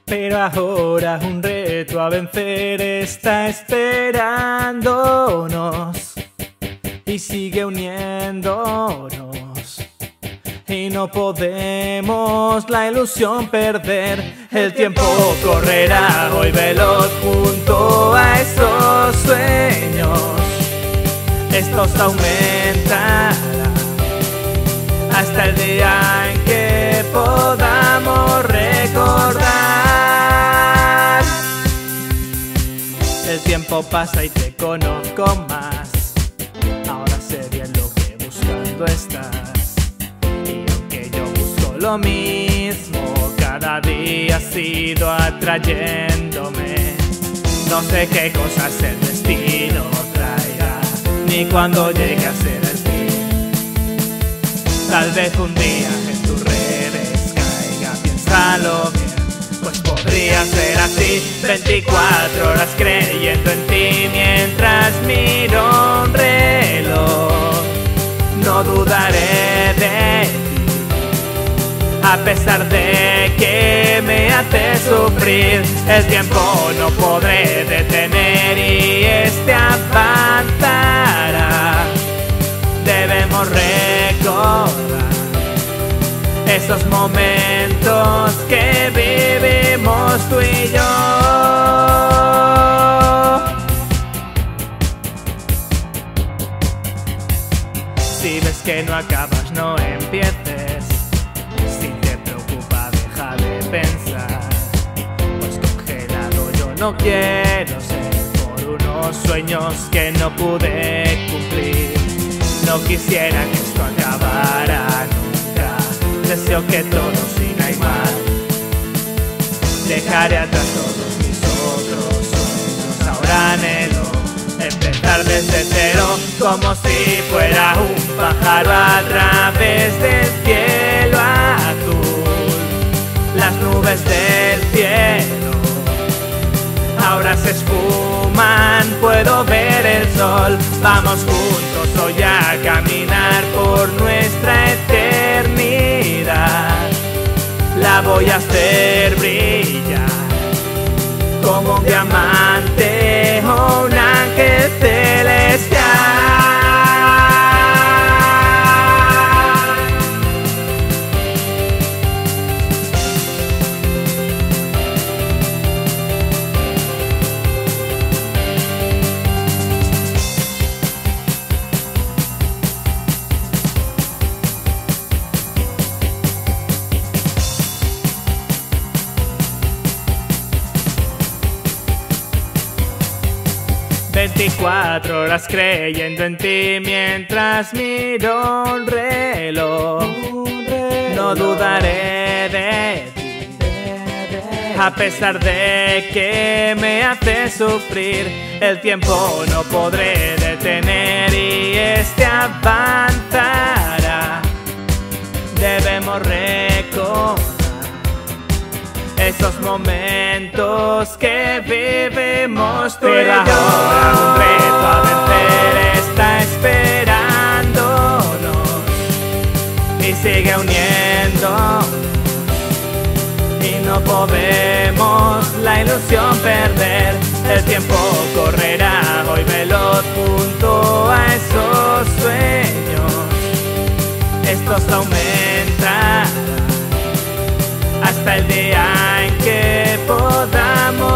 Pero ahora un reto a vencer está esperándonos y sigue uniéndonos. Y no podemos la ilusión perder. El tiempo correrá hoy veloz junto a esos sueños. Estos aumentarán hasta el día en que podamos recordar. El tiempo pasa y te conozco más. Ahora sé bien lo que buscando estás. Y aunque yo busco lo mismo, cada día has ido atrayéndome. No sé qué cosas el destino traiga, ni cuando llegue a ser el fin. Tal vez un día en tus redes caiga, piénsalo bien, pues podría ser así. 24 horas creyendo en ti mientras miro un reloj. No dudaré de ti, a pesar de que me hace sufrir. El tiempo no podré detener y este avanzará. Debemos recordar esos momentos que vivimos tú y yo. Si ves que no acabas, no empieces. Si te preocupa, deja de pensar. Pues congelado yo no quiero ser por unos sueños que no pude cumplir. No quisiera que esto acabara nunca. Deseo que todo siga igual. Dejaré atrás todos mis otros sueños. Ahora anhelo empezar desde cero, como si fuera un pájaro a través del cielo azul. Las nubes del cielo ahora se esfuman, puedo ver el sol. Vamos juntos hoy a caminar por nuestra eternidad. La voy a hacer brillar como un diamante o un ángel celestial. 24 horas creyendo en ti mientras miro un reloj. No dudaré de ti, a pesar de que me hace sufrir. El tiempo no podré detener y este avanzará. Debemos recordar esos momentos que vivimos tú y yo. Pero ahora un reto a vencer está esperándonos y sigue uniéndonos. Y no podemos la ilusión perder. El tiempo correrá hoy veloz junto a esos sueños. Estos aumentarán hasta el día en que podamos